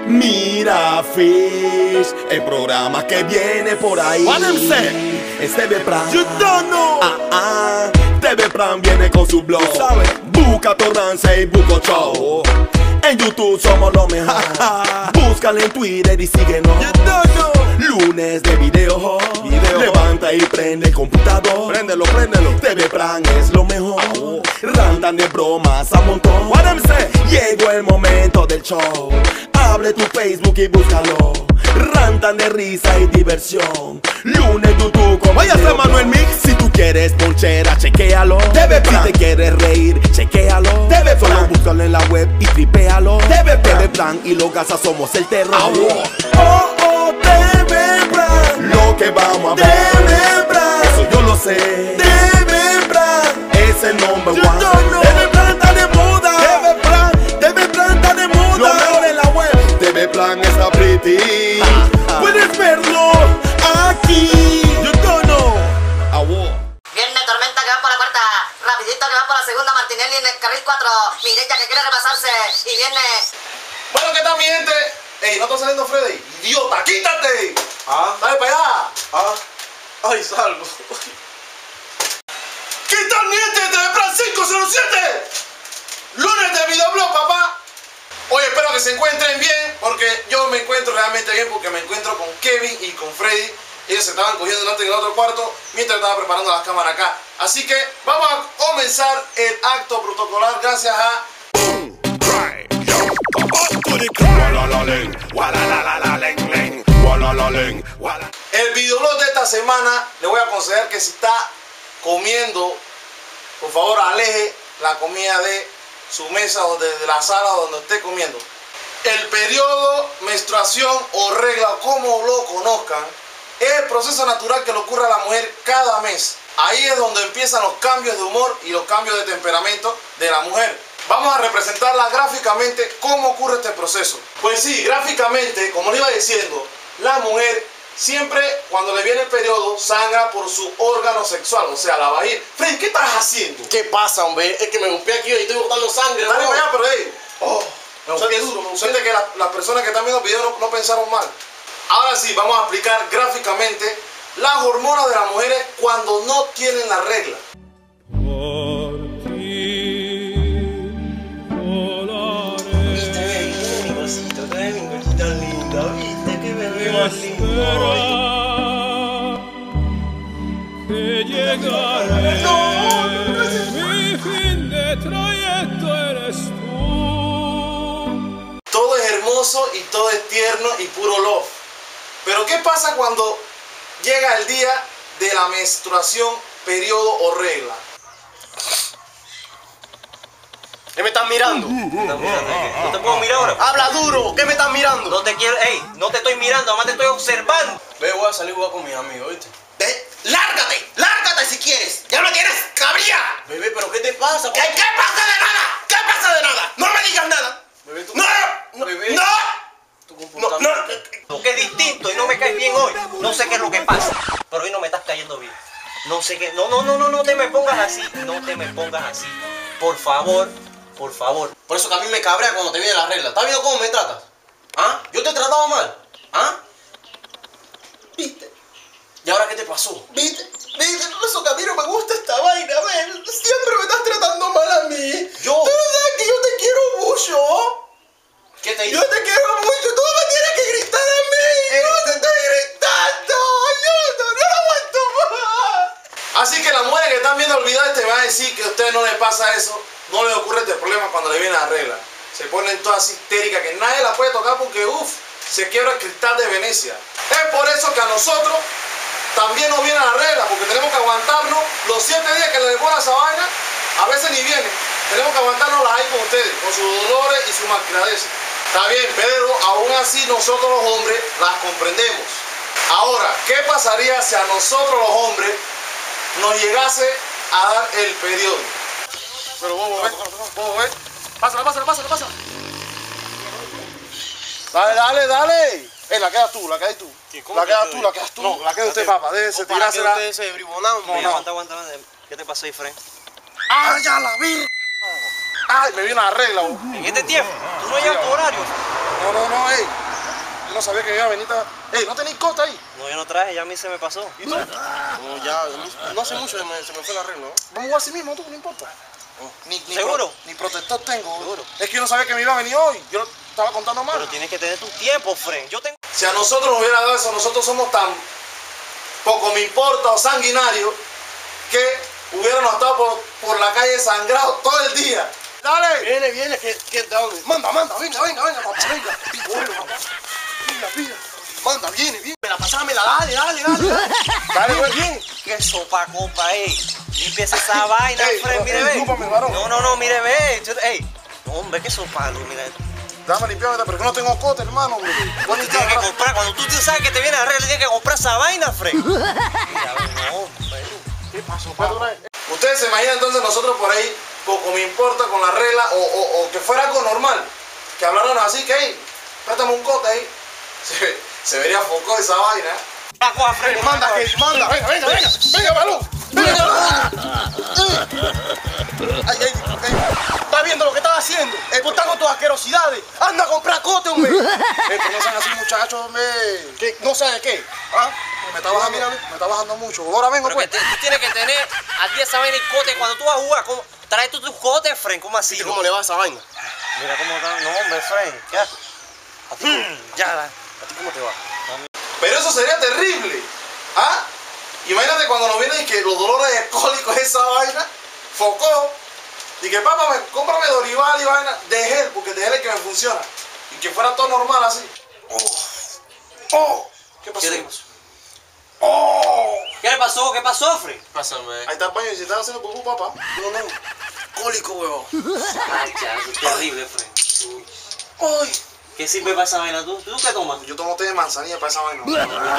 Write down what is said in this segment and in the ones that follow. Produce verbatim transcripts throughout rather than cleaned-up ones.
Mira Fish, el programa que viene por ahí. Es T V Plan. You don't know. Ah, ah. T V Plan viene con su blog, ¿sabes? Busca Torrance y Buco Show. En YouTube somos los mejores. Búscale en Twitter y síguenos. You don't know. Lunes de video, video. Levanta y prende el computador. Préndelo, préndelo. T V Plan es lo mejor. Rantan de bromas a montón. What them say? Llegó el momento del show. Abre tu Facebook y búscalo. Rantan de risa y diversión. Lunes YouTube con Vaya a ser Manuel Mix. Si tú quieres ponchera, chequéalo. T V Plan. Si te quieres reír, chequéalo. T V Plan. Solo búscalo en la web y tripéalo. T V Plan. T V Plan y los gasas somos el terror. Ah, wow. Oh, oh, T V Plan. Lo que vamos a T ver. V Plan. Eso yo lo sé. T V Plan. Es el number You one. don't know. T V Plan está de moda. T V Plan. T V Plan está de moda. Lo mejor en la web. T V Plan está pretty. Puedes verlo aquí. You don't know. Ah, wow. Viene Tormenta que va por la cuarta, Rapidito que va por la segunda, Martinelli en el carril cuatro, Mireya que quiere repasarse y viene... Bueno, ¿qué tal, mi gente? Ey, ¿no está saliendo Freddy? ¡Idiota, quítate! Ah, ¡Dale para allá! ah, ay, salgo. ¿Qué tal, mi gente? T V Plan cinco cero siete. Lunes de videoblog, papá. Oye, espero que se encuentren bien, porque yo me encuentro realmente bien, porque me encuentro con Kevin y con Freddy. Ellos se estaban cogiendo delante en el otro cuarto mientras estaba preparando las cámaras acá. Así que vamos a comenzar el acto protocolar gracias a... El videoblog de esta semana le voy a aconsejar que si está comiendo, por favor aleje la comida de su mesa o de, de la sala donde esté comiendo. El periodo, menstruación o regla, como lo conozcan, es el proceso natural que le ocurre a la mujer cada mes. Ahí es donde empiezan los cambios de humor y los cambios de temperamento de la mujer. Vamos a representarla gráficamente cómo ocurre este proceso. Pues sí, gráficamente, como le iba diciendo, la mujer siempre cuando le viene el periodo sangra por su órgano sexual, o sea, la vagina. Freddy, ¿qué estás haciendo? ¿Qué pasa, hombre? Es que me golpeé aquí y estoy botando sangre. Dale bro. para allá, pero hey. Oh, me golpeé Suerte- duro, me golpeé. suerte que la- las personas que están viendo el video no, no pensaron mal. Ahora sí, vamos a explicar gráficamente las hormonas de las mujeres cuando no tienen la regla. Viste, ve, mi cosito, ve mi cosita linda, viste, que bebé más lindo. Que llegaré, mi fin de trayecto eres tú. Todo es hermoso y todo es tierno y puro love. Pero ¿qué pasa cuando llega el día de la menstruación, periodo o regla? ¿Qué me estás mirando? ¿No te puedo mirar ahora? Habla duro, ¿qué me estás mirando? No te quiero, ey, no te estoy mirando, además te estoy observando. Ve, voy a salir a jugar con mis amigos, ¿viste? Ve, ¡lárgate! ¡Lárgate si quieres! ¡Ya me tienes cabría! Bebé, ¿pero qué te pasa? ¿Qué, ¿Qué pasa de nada? ¿Qué pasa de nada? ¡No me digas nada! Bebé, tú... ¡No! ¡No! Bebé. ¡No! Tu ¡No! comportamiento. ¡No! Porque es distinto y no me caes bien hoy. No sé qué es lo que pasa, pero hoy no me estás cayendo bien. No sé qué, no, no, no, no, no te me pongas así, no te me pongas así. Por favor, por favor. Por eso que a mí me cabrea cuando te viene la regla. ¿Estás viendo cómo me tratas? ¿Ah? ¿Yo te he tratado mal? ¿Ah? ¿Viste? ¿Y ahora qué te pasó? ¿Viste? ¿Viste? Por eso que a mí no me gusta esta vaina, ven. Siempre me estás tratando mal a mí. Yo. Tú sabes que yo te quiero mucho. ¿Qué te hice? Yo te quiero mucho. Tú me tienes que gritar a mí. Eh. Yo te estoy gritando. Yo no, no aguanto más. Así que las mujeres que están viendo el video este me van a decir que a ustedes no les pasa eso. No les ocurre este problema cuando le viene la regla. Se ponen todas histéricas que nadie la puede tocar porque uff, se quiebra el cristal de Venecia. Es por eso que a nosotros también nos viene la regla, porque tenemos que aguantarnos los siete días que le demora esa vaina. A veces ni viene. Tenemos que aguantarnos ahí con ustedes, con sus dolores y sus malcriadeces. Está bien, pero aún así nosotros los hombres las comprendemos. Ahora, ¿qué pasaría si a nosotros los hombres nos llegase a dar el periodo? Pero vos, ven, vos, ven. Pásala, pásala, pásala, pásala. Dale, dale, dale. Eh, la quedas tú, la quedas tú. ¿Cómo La que quedas te tú, doy? la quedas tú. No, la queda usted, papá. Déjese ¿Para qué tirársela. ustedes se bribonaron? No, no. Aguanta, aguanta, aguanta. ¿Qué te pasó ahí, Fred? ¡Ah, ya la vi! ¡Ay, me viene la regla! Vos. En este tiempo, tú no llevas tu horario. No, no, no, ey. Yo no sabía que iba a venir. Ey, ¿no tenéis cota ahí? No, yo no traje, ya a mí se me pasó. ¿Y tú? No, ya, no hace mucho se me, se me fue la regla, ¿no? Vamos a jugar así mismo, tú, no importa. Ni, ni ¿Seguro? Pro, ni protector tengo. ¿Seguro? Es que yo no sabía que me iba a venir hoy. Yo estaba contando mal. Pero tienes que tener tu tiempo, friend. Yo tengo... Si a nosotros nos hubiera dado eso, nosotros somos tan poco me importa o sanguinarios que hubiéramos estado por, por la calle sangrados todo el día. ¡Dale! Viene, viene, que, que dame. Manda, manda, venga, venga, venga, papá, venga. Bueno, papá. Pila, pila. Manda, viene, viene. Me la pasámela, dale, dale, dale. Dale, güey, bien. Qué sopa, compa, ey. Límpiese esa vaina, Ey, friend, mire, ey, ve. discúlpame, varón. No, no, no, mire, ve. Yo- Ey. No, hombre, qué sopa, no, mira. Dame limpiarme, pero que no tengo cote, hermano. Bueno, Tú tienes que comprar, cuando tú sabes que te viene a arreglar, tienes que comprar esa vaina, friend. Mira, ve, no, hombre. ¿Qué pasó, papá? Ustedes se imaginan entonces nosotros por ahí, poco me importa con la regla, o, o, o que fuera algo normal, que hablaran así, que hey, préstame un cote ahí. Se, se vería foco esa vaina. Paco a friend. Manda, que manda, venga, venga, venga, venga, balón, venga, balón. Ay, ay, ay. ¿Estás viendo lo que estás haciendo? Eh, tú estás con tus asquerosidades. Anda a comprar cote, hombre. Eh, pero no sean así, muchachos, hombre. ¿Qué? ¿No sabes qué? ¿Ah? Me está bajando, me está bajando mucho. Ahora vengo, Pero que pues. te- tú tienes que tener aquí esa vaina y cote. Cuando tú vas a jugar, ¿cómo? Trae tú tus cotes, friend. ¿Cómo así? ¿Viste cómo le va a esa vaina? Mira cómo está. No, hombre, friend. ¿Qué? A ti, ya, ¿a ti cómo te va? Pero eso sería terrible. ¿Ah? Imagínate cuando nos vienen y que los dolores alcohólicos, esa vaina, focó. Y que papá, me, cómprame Dorival y vaina de gel, porque de gel es que me funciona. Y que fuera todo normal así. Oh. Oh. ¿Qué pasó? ¿Qué te pasó? Oh. ¿Qué le pasó? ¿Qué pasó, friend? Pásame. Ahí está el baño y si estás haciendo pupú, papá. No, no. Cólico, huevón. Ay, ya, eso es terrible, friend. Ay. ¿Qué sirve para esa vaina? ¿Tú, ¿Tú qué tomas? Yo tomo té de manzanilla para esa vaina.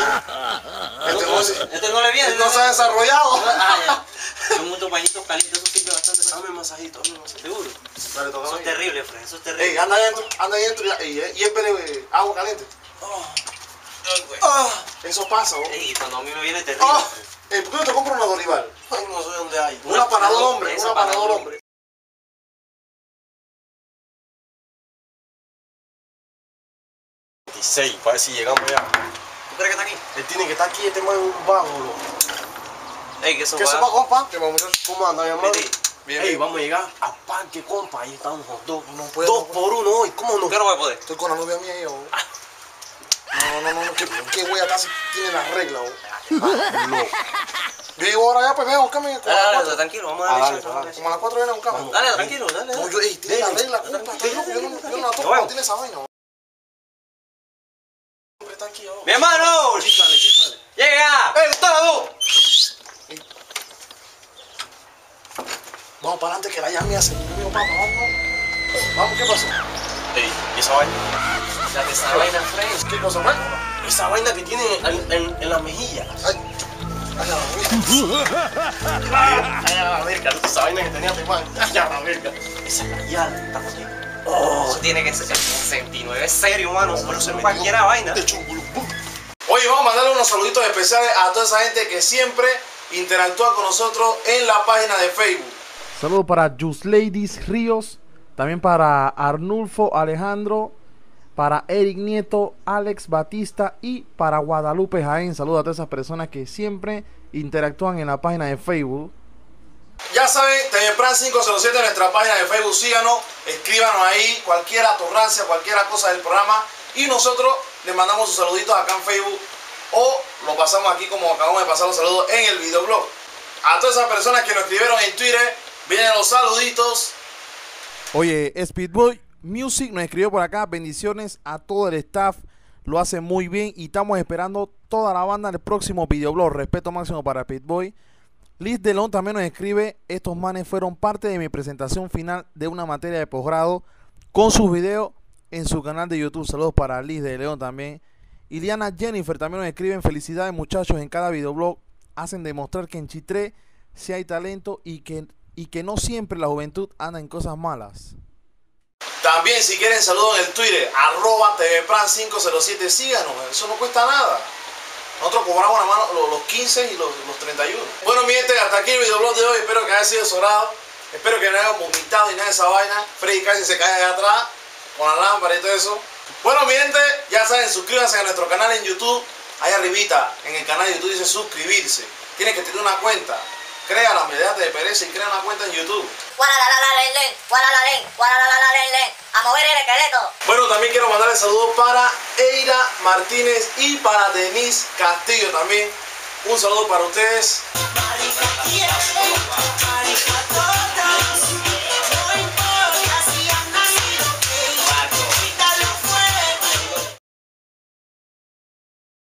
Este no, se- Este no le viene. no se ha desarrollado. Ah, ya. Yo monto pañitos calientes, eso sirve bastante. para- Dame un masajito, dame un masajito. ¿Seguro? Dale, toca Eso es ahí. terrible, friend. Eso es Ey, terrible. anda adentro, anda adentro y, y, y espere agua caliente. Ay, güey. Ah, eso pasa, ¿no? Ey, cuando a mí me viene terrible. Ah, friend. ey, ¿por qué no te compras una Dorival? Ay, no sé dónde hay. Una panadol hombre, Esa una panadol Panadol. hombre. veintiséis, para ver si llegamos ya. ¿Tú crees que está aquí? Él tiene que estar aquí, este man es un vago, loco. Ey, que eso ¿Qué va. sopa, compa? ¿Qué vamos a hacer? ¿Cómo anda, mi hermano? Vete. Bien, Ey, bien. vamos a llegar a Parque, compa. Ahí están los dos. No puedo, Dos no puedo. por uno hoy, ¿cómo no? ¿Qué no voy a poder? Estoy con la novia mía y yo. No, no, no, no, ¿qué, qué wea casi tiene las reglas, oh? No. Yo llego ahora ya, pues ven a buscarme como a Dale, las dale, cuatro. tranquilo, vamos a Ah, darle dale, chance, vamos a darle Como a las cuatro viene a buscarme. chance. Dale, tranquilo, dale. No, dale. yo, ey, tiene la regla, compa. Estoy loco, yo no, yo no la toco, vemos. no tiene esa vaina. oh. Está aquí ahora. ¡Mi hermano! Chíflale, chíflale. ¡Llega! ¡Ey, usted las dos! Vamos para adelante que la llame hace mío, papá, vamos, vamos. Vamos, ¿qué pasó? Ey, ¿y esa vaina? Date esa vaina, friend. ¿Qué cosa, pues? Esa vaina que tiene en, en, en las mejillas. Ay, ay, ay, ay. Ay, a la verga, esa vaina que tenía tu man. Ay, a la verga. Esa es la llave, está aquí. Oh, tiene que ser sesenta y nueve, es serio, mano. Pero se No metió cualquiera vaina. de chungulú. Oye, vamos a mandarle unos saluditos especiales a toda esa gente que siempre interactúa con nosotros en la página de Facebook. Saludos para Jusleidis Ríos, también para Arnulfo Alejandro, para Eric Nieto, Alex Batista y para Guadalupe Jaén. Saludos a todas esas personas que siempre interactúan en la página de Facebook. Ya saben, T V Plan cinco cero siete en nuestra página de Facebook, síganos, escríbanos ahí, cualquier atorrancia, cualquier cosa del programa y nosotros les mandamos sus saluditos acá en Facebook o lo pasamos aquí como acabamos de pasar los saludos en el videoblog. A todas esas personas que nos escribieron en Twitter, vienen los saluditos. Oye, Speedboy Music nos escribió por acá, bendiciones a todo el staff, lo hace muy bien y estamos esperando toda la banda del próximo videoblog. Respeto máximo para Speedboy. Liz de León también nos escribe, estos manes fueron parte de mi presentación final de una materia de posgrado con sus videos en su canal de YouTube. Saludos para Liz de León también. Iliana Jennifer también nos escriben, felicidades muchachos, en cada videoblog hacen demostrar que en Chitré sí hay talento y que, y que no siempre la juventud anda en cosas malas. También si quieren saludos en el Twitter, arroba T V Plan cinco cero siete, síganos, eso no cuesta nada. Nosotros cobramos la mano los, los quince y los, los treinta y uno. Bueno, mi gente, hasta aquí el videoblog de hoy. Espero que haya sido de su agrado. Espero que no hayan vomitado y nada de esa vaina. Freddy casi se cae allá atrás con la lámpara y todo eso. Bueno, mi gente, ya saben, suscríbanse a nuestro canal en YouTube. Ahí arribita, en el canal de YouTube dice suscribirse. Tienes que tener una cuenta. Créala, mediante de pereza y crea una cuenta en YouTube. A mover el esqueleto. Bueno, también quiero mandarle saludos para Eira Martínez y para Denise Castillo también. Un saludo para ustedes. Marica,